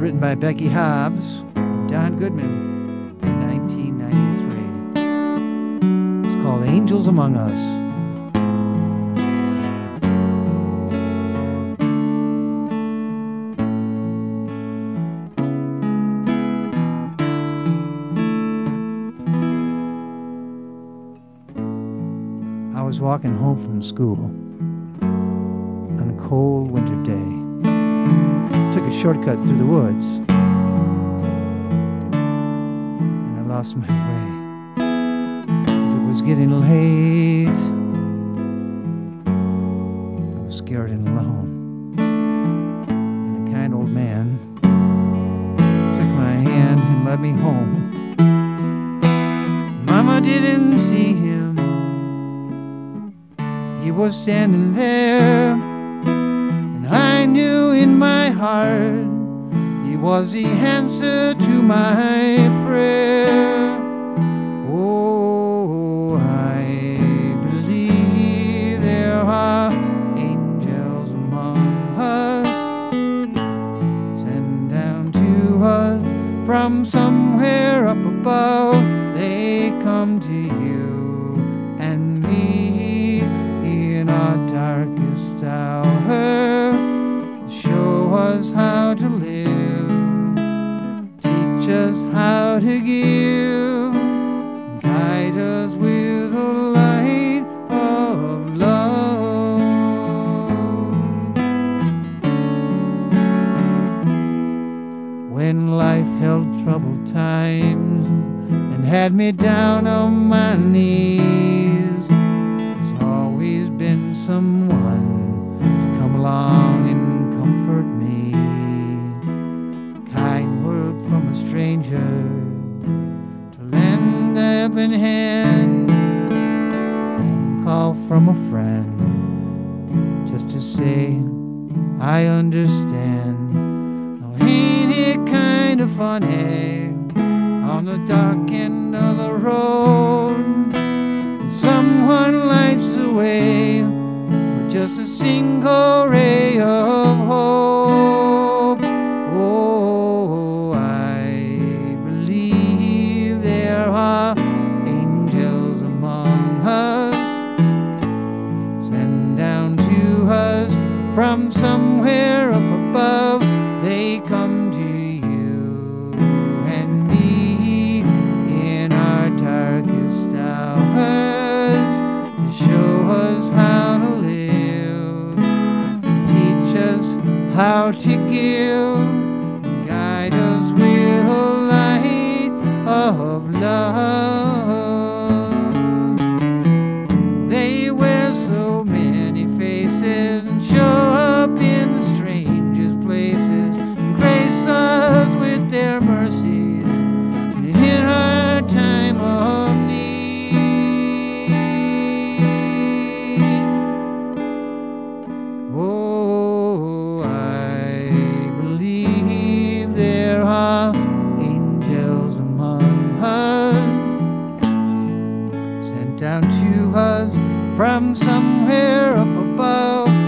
written by Becky Hobbs and Don Goodman in 1993. It's called Angels Among Us. I was walking home from school on a cold winter day. Took a shortcut through the woods, and I lost my way. It was getting late. I was scared and alone, and a kind old man took my hand and led me home. Mama didn't see him. He was standing there, and I knew in my heart he was the answer to my prayer. Oh, I believe there are angels among us, sent down to us from somewhere up above. They come to you and me in our darkest hour, show us how to live, teach us how to give, guide us with a light of love. When life held troubled times and had me down on my knees, there's always been someone to come along and comfort me. Kind word from a stranger to lend a helping hand, phone call from a friend just to say I understand. Now ain't it kind of funny, on the dark end of the road, and someone lights the way with just a single ray of hope. Oh, I believe there are angels among us, sent down to us from somewhere up above. They come to you and me in our darkest hours to show us how to live, teach us how to give, guide us with a light of love. They wear so many faces and show up in the strangest places, and grace us with their mercies in our time of need. Oh, I believe there are angels among us, sent down to us from somewhere up above.